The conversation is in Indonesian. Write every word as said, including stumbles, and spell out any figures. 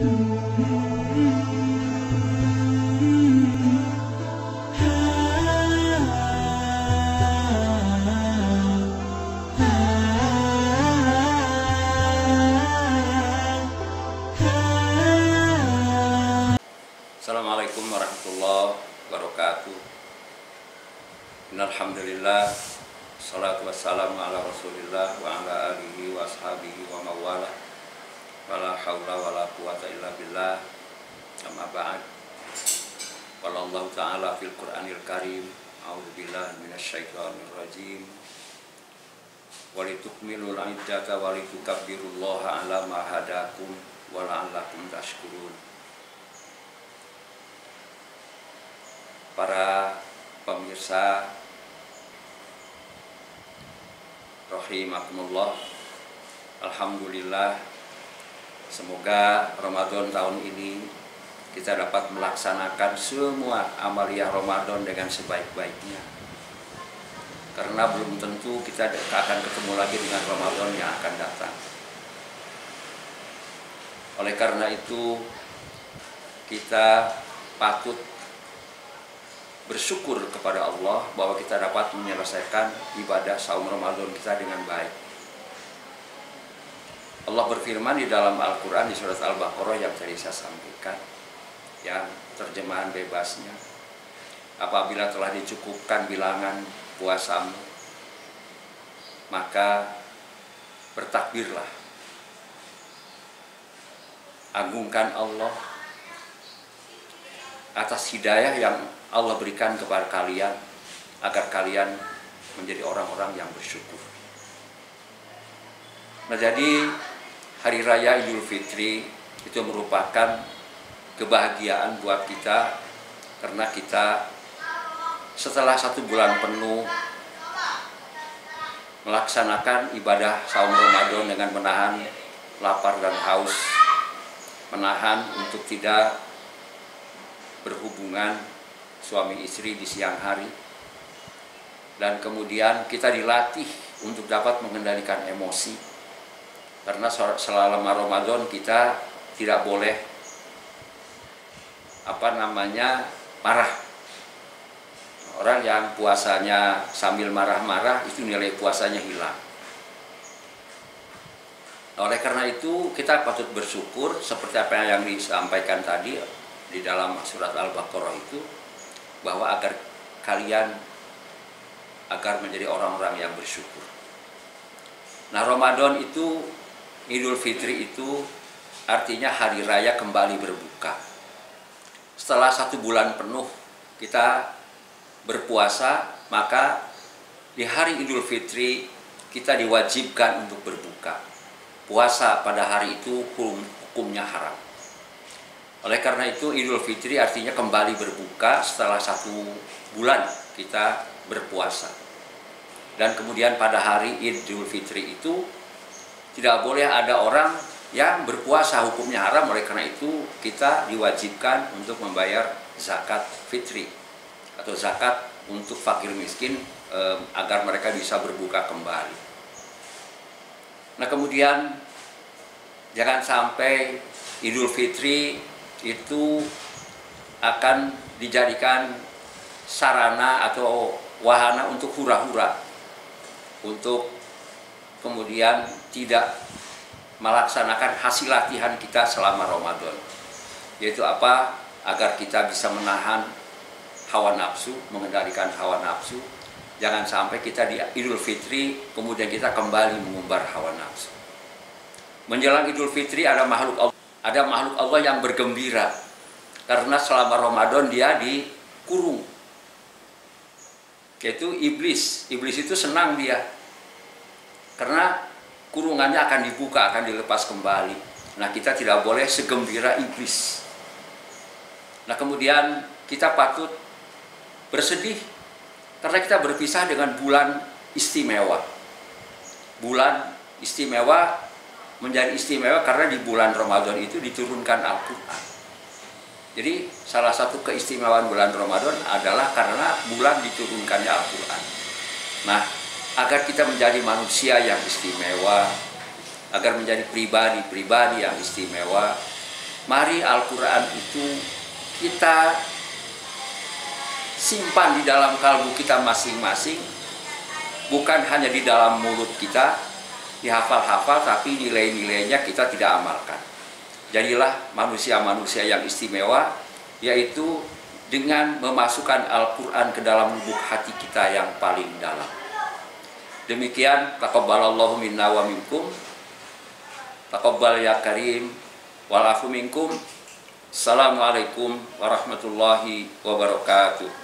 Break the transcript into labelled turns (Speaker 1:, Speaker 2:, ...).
Speaker 1: Assalamualaikum warahmatullahi wabarakatuh. Innalhamdulillah, salatu wassalamu ala rasulillah wa ala alihi wa ashabihi wa mawala, wala hawla wala quwata illa billah. Amma ba'd. Qala Allah ta'ala fil Qur'anil Karim, a'udzubillahi minasyaitonir rajim. Walitukmilul iddata walitukabbirullaha ala ma hadakum wa la'allakum tashkurun. Para pemirsa rahimakumullah, alhamdulillah, semoga Ramadan tahun ini kita dapat melaksanakan semua amaliyah Ramadan dengan sebaik-baiknya, karena belum tentu kita akan ketemu lagi dengan Ramadan yang akan datang. Oleh karena itu, kita patut bersyukur kepada Allah bahwa kita dapat menyelesaikan ibadah saum Ramadan kita dengan baik. Allah berfirman di dalam Al-Quran di surat Al-Baqarah yang tadi saya sampaikan, yang terjemahan bebasnya, apabila telah dicukupkan bilangan puasamu, maka bertakbirlah, agungkan Allah atas hidayah yang Allah berikan kepada kalian, agar kalian menjadi orang-orang yang bersyukur. Nah, jadi Hari Raya Idul Fitri itu merupakan kebahagiaan buat kita, karena kita setelah satu bulan penuh melaksanakan ibadah saum Ramadan dengan menahan lapar dan haus, menahan untuk tidak berhubungan suami istri di siang hari, dan kemudian kita dilatih untuk dapat mengendalikan emosi, karena selama Ramadan kita tidak boleh apa namanya marah. Orang yang puasanya sambil marah-marah itu nilai puasanya hilang. Oleh karena itu kita patut bersyukur seperti apa yang disampaikan tadi di dalam surat Al-Baqarah itu, bahwa agar kalian agar menjadi orang-orang yang bersyukur. Nah, Ramadan itu, Idul Fitri itu artinya hari raya kembali berbuka. Setelah satu bulan penuh kita berpuasa, maka di hari Idul Fitri kita diwajibkan untuk berbuka. Puasa pada hari itu hukum, hukumnya haram. Oleh karena itu, Idul Fitri artinya kembali berbuka setelah satu bulan kita berpuasa. Dan kemudian pada hari Idul Fitri itu tidak boleh ada orang yang berpuasa, hukumnya haram. Oleh karena itu kita diwajibkan untuk membayar zakat fitri atau zakat untuk fakir miskin eh, agar mereka bisa berbuka kembali. Nah, kemudian jangan sampai Idul Fitri itu akan dijadikan sarana atau wahana untuk hura-hura, untuk kemudian tidak melaksanakan hasil latihan kita selama Ramadan, yaitu apa? Agar kita bisa menahan hawa nafsu, mengendalikan hawa nafsu. Jangan sampai kita di Idul Fitri kemudian kita kembali mengumbar hawa nafsu. Menjelang Idul Fitri ada makhluk Allah Ada makhluk Allah yang bergembira, karena selama Ramadan dia dikurung, yaitu iblis. Iblis itu senang dia, karena kurungannya akan dibuka, akan dilepas kembali. Nah, kita tidak boleh segembira iblis. Nah, kemudian kita patut bersedih, karena kita berpisah dengan bulan istimewa. Bulan istimewa menjadi istimewa karena di bulan Ramadan itu diturunkan Al-Quran. Jadi salah satu keistimewaan bulan Ramadan adalah karena bulan diturunkannya Al-Quran. Nah, agar kita menjadi manusia yang istimewa, agar menjadi pribadi-pribadi yang istimewa, Mari Al-Quran itu kita simpan di dalam kalbu kita masing-masing, bukan hanya di dalam mulut kita, dihafal-hafal, tapi nilai-nilainya kita tidak amalkan. Jadilah manusia-manusia yang istimewa, yaitu dengan memasukkan Al-Quran ke dalam lubuk hati kita yang paling dalam. Demikian, taqabbalallahu minna wa minkum, taqabbal ya karim, walafu minkum. Assalamualaikum warahmatullahi wabarakatuh.